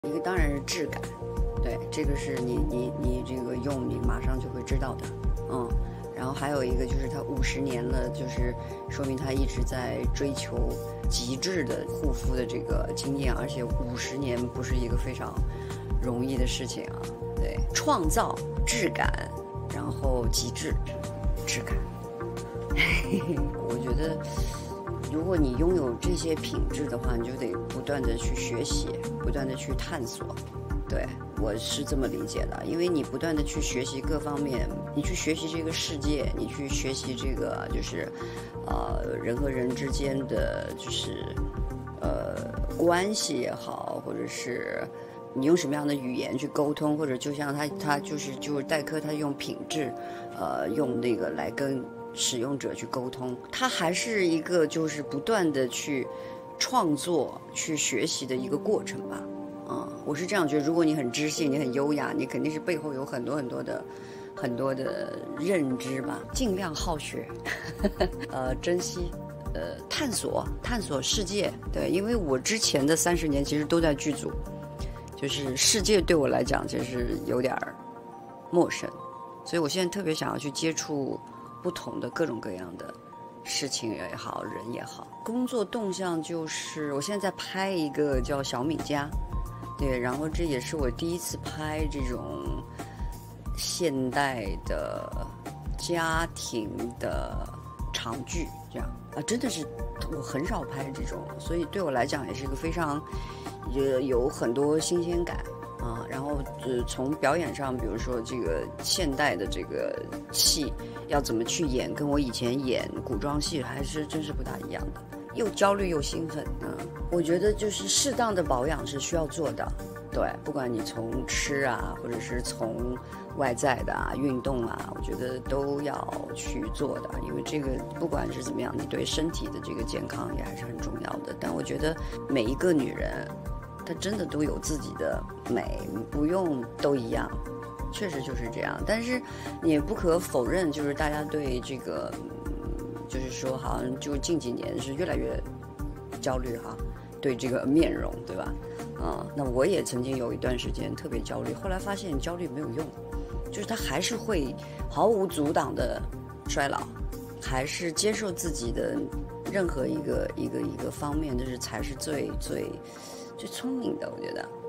一个当然是质感，对，这个是你这个用你马上就会知道的，然后还有一个就是他50年了，就是说明他一直在追求极致的护肤的这个经验，而且50年不是一个非常容易的事情啊。对，创造质感，然后极致质感。我觉得，如果你拥有这些品质的话，你就得不断的去学习，不断的去探索。对，我是这么理解的，因为你不断的去学习各方面，你去学习这个世界，你去学习这个就是，人和人之间的就是关系也好，或者是你用什么样的语言去沟通，或者就像他就是代课，他用品质，用那个来跟使用者去沟通，他还是一个就是不断的去创作、去学习的一个过程吧。我是这样觉得，如果你很知性，你很优雅，你肯定是背后有很多的认知吧，尽量好学，珍惜，探索世界。对，因为我之前的30年其实都在剧组，就是世界对我来讲就是有点陌生，所以我现在特别想要去接触不同的各种各样的事情也好，人也好。工作动向就是我现在在拍一个叫《小米家》。对，然后这也是我第一次拍这种现代的家庭的长剧，这样真的是我很少拍这种，所以对我来讲也是一个非常有很多新鲜感啊。然后从表演上，比如说这个现代的这个戏要怎么去演，跟我以前演古装戏还是真是不大一样的。又焦虑又兴奋，我觉得就是适当的保养是需要做的，对，不管你从吃啊，或者是从外在的运动啊，我觉得都要去做的，因为这个不管是怎么样，你对身体的这个健康也还是很重要的。但我觉得每一个女人，她真的都有自己的美，不用都一样，确实就是这样。但是你也不可否认，就是大家对这个。就是说，好像就近几年是越来越焦虑哈，对这个面容，对吧？那我也曾经有一段时间特别焦虑，后来发现焦虑没有用，就是它还是会毫无阻挡的衰老，还是接受自己的任何一个方面，就是才是最聪明的，我觉得。